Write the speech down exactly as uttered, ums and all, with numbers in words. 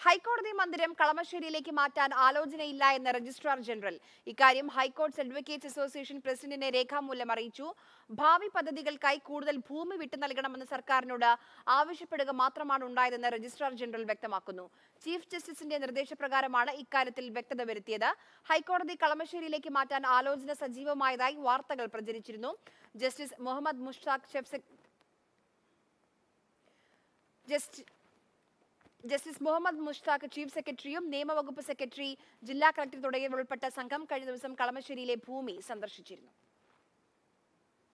ഹൈക്കോടതി മന്ദിരം കളമശ്ശേരിയിലേക്ക് മാറ്റാൻ ആലോചനയില്ല എന്ന രജിസ്ട്രാർ ജനറൽ. ഇക്കാര്യം ഹൈക്കോർട്ട്സ് അഡ്വക്കേറ്റ്സ് അസോസിയേഷൻ പ്രസിഡന്റിനെ രേഖാമൂലം അറിയിച്ചു. ഭാവി പദ്ധതികൾക്കായി കൂടുതൽ ഭൂമി വിട്ടു നൽകണമെന്ന് സർക്കാരിനോട് ആവശ്യപ്പെടുക മാത്രമാണ് ഉണ്ടായതെന്ന് രജിസ്ട്രാർ ജനറൽ വ്യക്തമാക്കുന്നു. ചീഫ് ജസ്റ്റിസിന്റെ നിർദ്ദേശപ്രകാരമാണ് ഇക്കാര്യത്തിൽ വ്യക്തത വരുത്തിയത്. ഹൈക്കോടതി കളമശ്ശേരിയിലേക്ക് മാറ്റാൻ ആലോചന സജീവമായതായി വാർത്തകൾ പ്രചരിച്ചിരുന്നു. Justice Muhammad Mushtaq just justice Muhammad Mushtaq chief സെക്രട്ടറിയും നിയമവകുപ്പ് സെക്രട്ടറി, ജില്ലാ കളക്ടർ തുടങ്ങിയവർ ഉൾപ്പെട്ട സംഘം കഴിഞ്ഞ ദിവസം കളമശ്ശേരിയിലെ ഭൂമി സന്ദർശിച്ചിരുന്നു.